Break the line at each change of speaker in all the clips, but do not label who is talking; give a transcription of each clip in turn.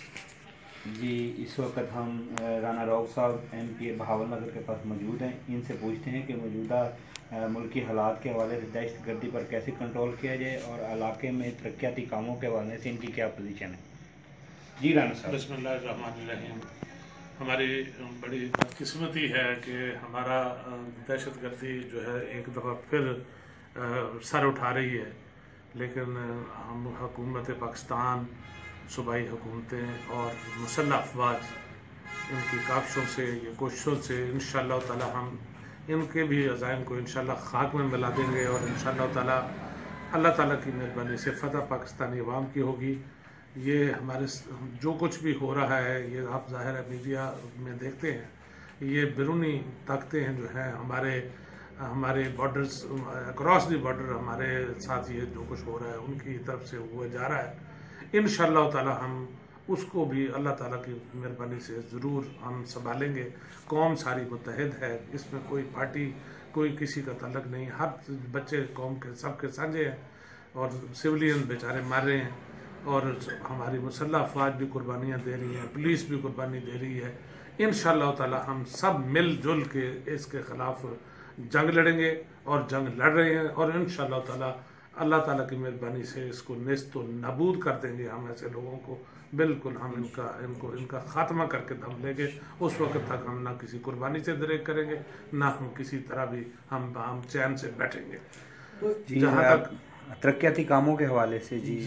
जी, इस वक्त हम राना रऊफ़ साहब MP बहावल नगर के पास मौजूद हैं। इनसे पूछते हैं कि मौजूदा मुल्की हालात के हवाले से दहशतगर्दी पर कैसे कंट्रोल किया जाए और इलाके में तरक्याती कामों के हवाले से इनकी क्या पोजीशन है। जी राना साहब।
बिस्मिल्लाहिर्रहमानिर्रहीम। हमारी बड़ी बदकिस्मती है कि हमारा दहशतगर्दी जो है एक दफ़ा फिर सर उठा रही है, लेकिन हम हुकूमत पाकिस्तान, सूबाई हुकूमतें और मुसल्लह अफवाज इनकी काविशों से, ये कोशिशों से इंशाअल्लाह ताला हम इनके भी अज़ाइम को इंशाअल्लाह खाक में मिला देंगे और इंशाअल्लाह ताला अल्लाह ताला की मेहरबानी से फ़तह पाकिस्तानी अवाम की होगी। ये हमारे जो कुछ भी हो रहा है, ये आप ज़ाहिर है मीडिया में देखते हैं, ये बैरूनी ताकतें हैं जो हैं हमारे हमारे बॉर्डर्स अक्रॉस द बॉर्डर हमारे साथ ये जो कुछ हो रहा है उनकी तरफ से हुआ जा रहा है। इंशाअल्लाह ताला हम उसको भी अल्लाह ताला की मेहरबानी से ज़रूर हम संभालेंगे। कौम सारी मुत्तहिद है, इसमें कोई पार्टी कोई किसी का तल्लक नहीं, हर बच्चे कौम के सब के साझे हैं और सिविलियन बेचारे मार रहे हैं और हमारी मुसल्लह अफवाज भी कुर्बानियाँ दे रही हैं, पुलिस भी कुर्बानी दे रही है। इंशाअल्लाह ताला हम सब मिलजुल के इसके ख़िलाफ़ जंग लड़ेंगे और जंग लड़ रहे हैं और इंशाअल्लाह ताला अल्लाह ताला की मेहरबानी से इसको नेस्त नाबूद कर देंगे। हम ऐसे लोगों को बिल्कुल हम इनका खात्मा करके दम लेंगे। उस वक्त तक हम ना किसी कुर्बानी से दरेक करेंगे, ना हम किसी तरह भी हम चैन से बैठेंगे।
जी,
जहाँ तक
तरक्याती कामों के हवाले से जी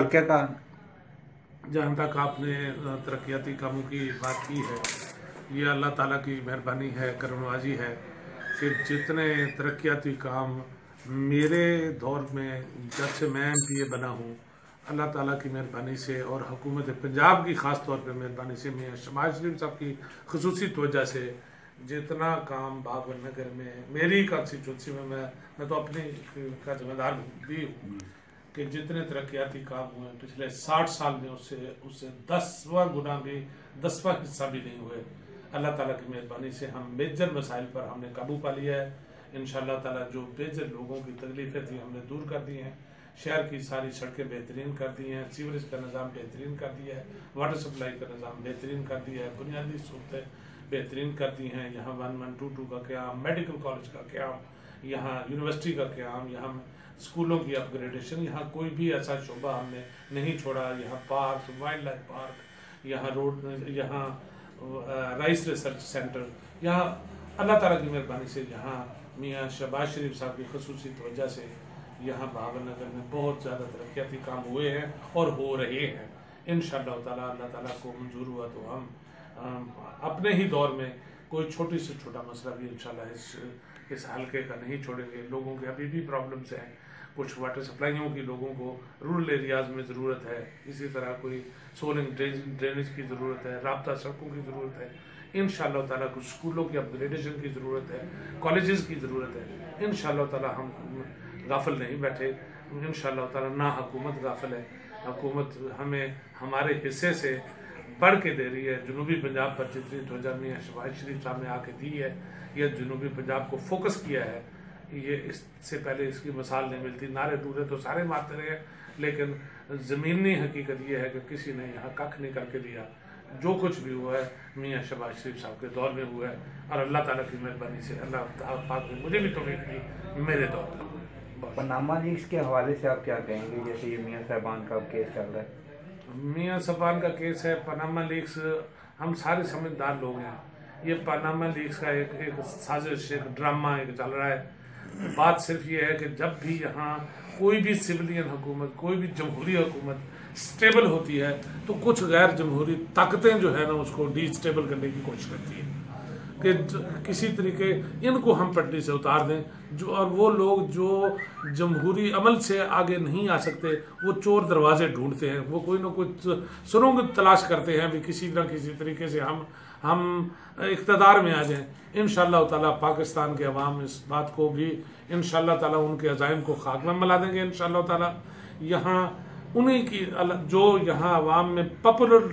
जहाँ तक आपने तरक्याती कामों की बात की है, ये अल्लाह ताला की मेहरबानी है, करमनवाजी है कि जितने तरक्याती काम मेरे दौर में जब से मैं MPA बना हूँ, अल्लाह ताला की मेहरबानी से और हुकूमत पंजाब की ख़ास तौर पे मेहरबानी से, मियां शहबाज शरीफ साहब की खसूसी तवज्जो से जितना काम बहावल नगर में मेरी कॉन्स्टिट्यूंसी में मैं तो अपनी का जिम्मेदार भी हूँ कि जितने तरक्याती काम हुए पिछले 60 साल में उससे 10वां गुना भी 10वां हिस्सा भी नहीं हुए। अल्लाह ताला की मेहरबानी से हम मेजर मसाइल पर हमने काबू पा लिया है। इंशाअल्लाह ताला जो मेजर लोगों की तकलीफ़ें थी हमने दूर कर दी हैं। शहर की सारी सड़कें बेहतरीन कर दी हैं, सीवरेज का निज़ाम बेहतरीन कर दिया है, वाटर सप्लाई का निज़ाम बेहतरीन कर दिया है, बुनियादी सहूलतें बेहतरीन कर दी हैं। यहाँ 1122 का क़याम, मेडिकल कॉलेज का क़याम, यहाँ यूनिवर्सिटी का क़याम, यहाँ स्कूलों की अपग्रेडेशन, यहाँ कोई भी ऐसा शोबा हमने नहीं छोड़ा। यहाँ पार्क, वाइल्ड लाइफ पार्क, यहाँ रोड, यहाँ राइस रिसर्च सेंटर, यहाँ अल्लाह ताला की मेहरबानी से यहाँ मियां शहबाज शरीफ साहब की खसूसी तवज्जो से यहाँ बहावल नगर में बहुत ज़्यादा तरक्याती काम हुए हैं और हो रहे हैं। इंशाअल्लाह ताला अल्लाह ताला को मंजूर हुआ तो हम अपने ही दौर में कोई छोटी से छोटा मसला भी इंशाअल्लाह इस हल्के का नहीं छोड़ेंगे। लोगों के अभी भी प्रॉब्लम्स हैं, कुछ वाटर सप्लाइयों की लोगों को रूरल एरियाज़ में ज़रूरत है, इसी तरह कोई सोलिंग ड्रेनेज की ज़रूरत है, राब्ता सड़कों की ज़रूरत है। इंशाअल्लाह ताला कुछ स्कूलों की अपग्रेडेशन की ज़रूरत है, कॉलेजेस की ज़रूरत है। इंशाअल्लाह ताला हम गाफिल नहीं बैठे, इंशाअल्लाह ताला ना हुकूमत गाफिल है, हुकूमत हमें हमारे हिस्से से बढ़ के दे रही है। जनूबी पंजाब पर जितनी तवज्जो मियां शहबाज शरीफ साहब ने आके दी है, यह जनूबी पंजाब को फोकस किया है, ये इससे पहले इसकी मिसाल नहीं मिलती। नारे दूरे तो सारे मारते रहे, लेकिन ज़मीनी हकीकत यह है कि किसी ने यहाँ कख नहीं करके दिया। जो कुछ भी हुआ है मियां शहबाज शरीफ साहब के दौर में हुआ है और अल्लाह ताला की मेहरबानी से अल्लाह पाक ने मुझे भी तौफीक दी, मेरे दौर में हुआ है।
पनामा लीक्स के हवाले से आप क्या कहेंगे, जैसे ये मियां साहबान का केस चल रहा है?
मियां साहबान का केस है, पनामा लीक्स, हम सारे समझदार लोग हैं। ये पनामा लीक्स का एक साजिश, एक ड्रामा एक चल रहा है। बात सिर्फ ये है कि जब भी यहाँ कोई भी सिविलियन हुकूमत, कोई भी जमहूरी हुकूमत स्टेबल होती है तो कुछ गैर जमहूरी ताकतें जो है ना उसको डिस्टेबल करने की कोशिश करती है कि किसी तरीके इनको हम पटरी से उतार दें। जो और वो लोग जो जमहूरी अमल से आगे नहीं आ सकते, वो चोर दरवाजे ढूंढते हैं, वो कोई ना कोई सुरंग तलाश करते हैं भी किसी न किसी तरीके से हम इक़्तिदार में आ जाएं। इंशाअल्लाह ताला पाकिस्तान के अवाम इस बात को भी इंशाअल्लाह ताला उनके अज़ाइम को खाक में मिला देंगे। इंशाअल्लाह ताला यहाँ उन्हीं की जो यहाँ अवाम में पॉपुलर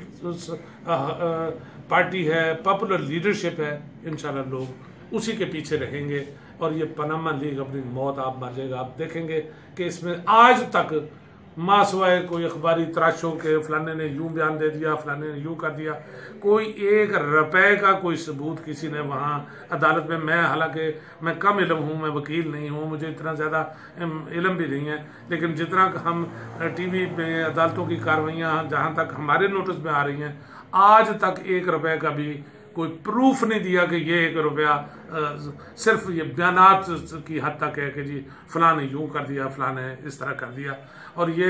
पार्टी है, पॉपुलर लीडरशिप है, इंशाअल्लाह लोग उसी के पीछे रहेंगे और ये पनामा लीग अपनी मौत आप मर जाएगा। आप देखेंगे कि इसमें आज तक मासवाए कोई अखबारी तराशों के फलाने ने यूं बयान दे दिया, फलाने ने यूं कर दिया, कोई 1 रुपए का कोई सबूत किसी ने वहाँ अदालत में, मैं हालांकि मैं कम इल्म हूँ, मैं वकील नहीं हूँ, मुझे इतना ज़्यादा इल्म भी नहीं है, लेकिन जितना हम टीवी में अदालतों की कार्रवाइयाँ जहाँ तक हमारे नोटिस में आ रही हैं, आज तक 1 रुपए का भी कोई प्रूफ नहीं दिया कि ये 1 रुपया, सिर्फ ये बयानात की हद तक है कि जी फलां ने यूं कर दिया, फलां ने इस तरह कर दिया। और ये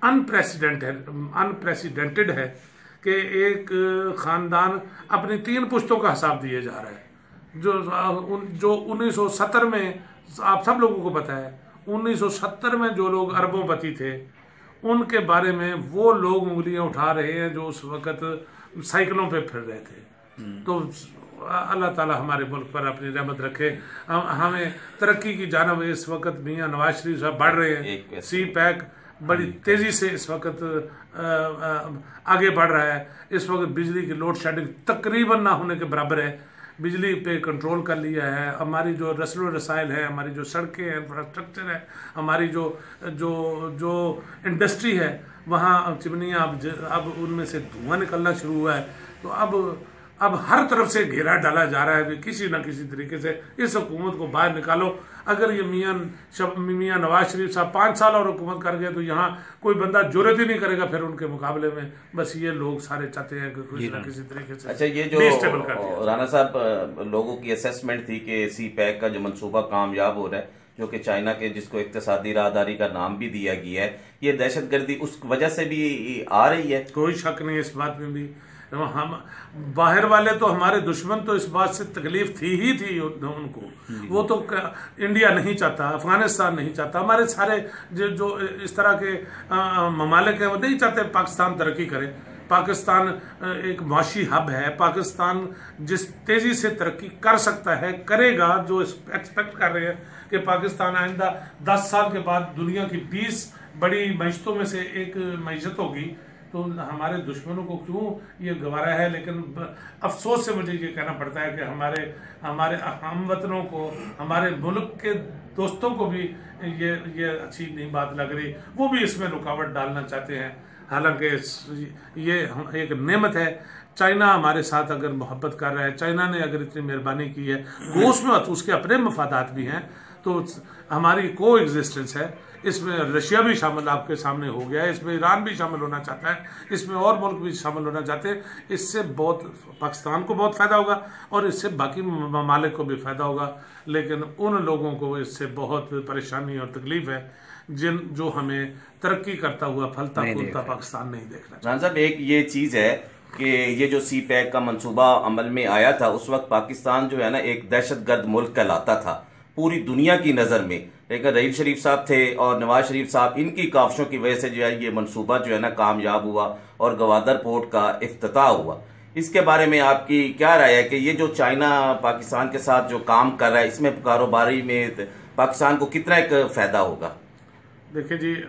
अनप्रेसिडेंटेड है कि एक ख़ानदान अपनी 3 पुश्तों का हिसाब दिए जा रहा है। जो 1970 में, आप सब लोगों को पता है, 1970 में जो लोग अरबोंपति थे उनके बारे में वो लोग उंगलियां उठा रहे हैं जो उस वक़्त साइकिलों पे फिर रहे थे। तो अल्लाह ताला हमारे मुल्क पर अपनी रहमत रखे। हमें तरक्की की जानब इस वक्त मियाँ नवाज शरीफ साहब बढ़ रहे हैं, सी पैक बड़ी तेज़ी से इस वक्त आगे बढ़ रहा है। इस वक्त बिजली की लोड शेडिंग तकरीबन ना होने के बराबर है, बिजली पे कंट्रोल कर लिया है। हमारी जो रसलो रसाइल है, हमारी जो सड़कें हैं, इंफ्रास्ट्रक्चर है, हमारी जो जो जो इंडस्ट्री है, वहाँ चिमनियाँ अब उनमें से धुआं निकलना शुरू हुआ है। तो अब हर तरफ से घेरा डाला जा रहा है कि किसी न किसी तरीके से इस हुकूमत को बाहर निकालो। अगर ये मियाँ नवाज शरीफ साहब 5 साल और हुकूमत कर गए तो यहाँ कोई बंदा जुर्रत ही नहीं करेगा फिर उनके मुकाबले में। बस ये लोग सारे चाहते हैं कि किसी न किसी तरीके से।
अच्छा, ये जो राणा साहब लोगों की असेसमेंट थी कि सी पैक का जो मनसूबा कामयाब हो रहा है, जो कि चाइना के जिसको इक्तिसादी राहदारी का नाम भी दिया गया है, ये दहशतगर्दी उस वजह से भी आ रही है?
कोई शक नहीं इस बात में भी। हम बाहर वाले तो हमारे दुश्मन तो इस बात से तकलीफ थी उनको, वो तो इंडिया नहीं चाहता, अफगानिस्तान नहीं चाहता, हमारे सारे जो इस तरह के ममालिक हैं वो नहीं चाहते पाकिस्तान तरक्की करे। पाकिस्तान एक माशी हब है, पाकिस्तान जिस तेज़ी से तरक्की कर सकता है करेगा, जो एक्सपेक्ट कर रहे हैं कि पाकिस्तान आइंदा 10 साल के बाद दुनिया की 20 बड़ी मईशतों में से एक मईशत होगी। तो हमारे दुश्मनों को क्यों ये गवारा है। लेकिन अफसोस से मुझे ये कहना पड़ता है कि हमारे हमवतनों को, हमारे मुल्क के दोस्तों को भी ये अच्छी नहीं बात लग रही, वो भी इसमें रुकावट डालना चाहते हैं। हालांकि ये एक नेमत है। चाइना हमारे साथ अगर मोहब्बत कर रहा है, चाइना ने अगर इतनी मेहरबानी की है, वो उसमें उसके अपने मफादात भी हैं, तो हमारी को एग्जिस्टेंस है। इसमें रशिया भी शामिल आपके सामने हो गया है, इसमें ईरान भी शामिल होना चाहता है, इसमें और मुल्क भी शामिल होना चाहते हैं। इससे बहुत पाकिस्तान को बहुत फ़ायदा होगा और इससे बाकी ममालिक को भी फ़ायदा होगा। लेकिन उन लोगों को इससे बहुत परेशानी और तकलीफ है जो हमें तरक्की करता हुआ फलता फूलता पाकिस्तान नहीं देखना चाहिए।
राणा साहब, एक ये चीज़ है कि ये जो सी पैक का मंसूबा अमल में आया था, उस वक्त पाकिस्तान जो है ना एक दहशतगर्द मुल्क कहलाता था पूरी दुनिया की नज़र में। लेकिन रहीम शरीफ साहब थे और नवाज शरीफ साहब, इनकी काविशों की वजह से जो है ये मंसूबा जो है ना कामयाब हुआ और गवादर पोर्ट का इफ्तिताह हुआ। इसके बारे में आपकी क्या राय है कि ये जो चाइना पाकिस्तान के साथ जो काम कर रहा है, इसमें कारोबारी में पाकिस्तान को कितना एक फ़ायदा होगा?
देखिए जी,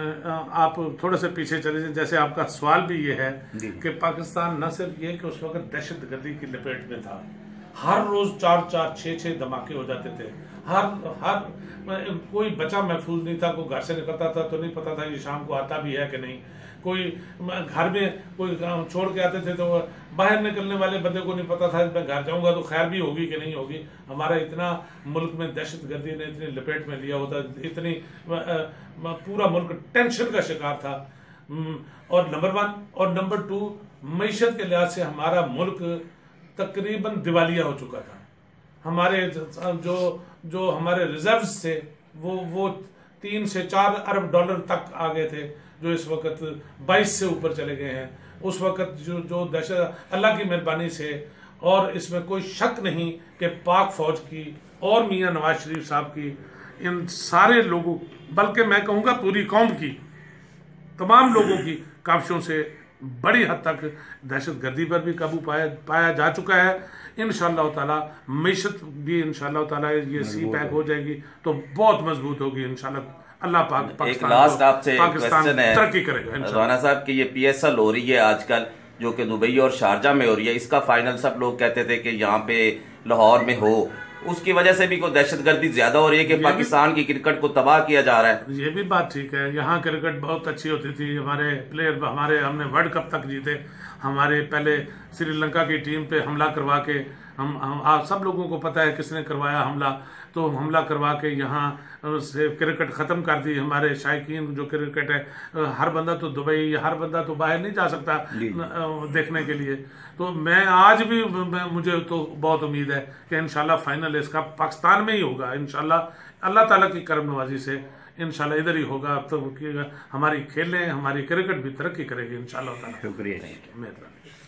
आप थोड़े से पीछे चले जाए। जैसे आपका सवाल भी ये है कि पाकिस्तान न सिर्फ ये कि उस वक्त दहशतगर्दी की लपेट में था, हर रोज 4-4, 6-6 धमाके हो जाते थे, हर कोई बचा महफूज नहीं था। कोई घर से निकलता था तो नहीं पता था ये शाम को आता भी है कि नहीं। कोई घर में कोई छोड़ के आते थे तो बाहर निकलने वाले बंदे को नहीं पता था मैं घर जाऊंगा तो खैर भी होगी कि नहीं होगी। हमारा इतना मुल्क में दहशतगर्दी ने इतनी लपेट में लिया होता, इतनी पूरा मुल्क टेंशन का शिकार था। और नंबर 1 और नंबर 2, मईशत के लिहाज से हमारा मुल्क तकरीबन दिवालिया हो चुका था। हमारे जो हमारे रिजर्व्स थे वो 3 से 4 अरब डॉलर तक आ गए थे, जो इस वक्त 22 से ऊपर चले गए हैं। उस वक्त जो दहशत, अल्लाह की मेहरबानी से, और इसमें कोई शक नहीं कि पाक फौज की और मियाँ नवाज शरीफ साहब की, इन सारे लोगों, बल्कि मैं कहूँगा पूरी कौम की, तमाम लोगों की काविशों से बड़ी हद तक दहशतगर्दी पर भी काबू पाया जा चुका है। इंशाअल्लाह ताला मईशत भी इंशाअल्लाह ताला ये सी पैक हो जाएगी तो बहुत मजबूत होगी इंशाअल्लाह। अल्लाह पाक
एक लास्ट आपसे क्वेश्चन है
तरक्की करेगा
राणा साहब कि ये PSL हो रही है आजकल, जो कि दुबई और शारजा में हो रही है, इसका फाइनल सब लोग कहते थे कि यहाँ पे लाहौर में हो, उसकी वजह से भी कोई दहशतगर्दी ज्यादा हो रही है कि पाकिस्तान की क्रिकेट को तबाह किया जा रहा है।
ये भी बात ठीक है, यहाँ क्रिकेट बहुत अच्छी होती थी, हमारे प्लेयर हमने वर्ल्ड कप तक जीते। हमारे पहले श्रीलंका की टीम पे हमला करवा के हम आप सब लोगों को पता है किसने करवाया हमला, तो हमला करवा के यहाँ से क्रिकेट ख़त्म कर दी। हमारे शायकीन जो क्रिकेट है, हर बंदा तो दुबई, हर बंदा तो बाहर नहीं जा सकता देखने के लिए। तो मैं आज भी मुझे तो बहुत उम्मीद है कि इंशाल्लाह फाइनल इसका पाकिस्तान में ही होगा इंशाल्लाह, अल्लाह ताला की करम नवाजी से इंशाल्लाह इधर ही होगा। तो हमारी खेलें, हमारी क्रिकेट भी तरक्की करेगी इंशाल्लाह।
शुक्रिया।
मेहरबानी।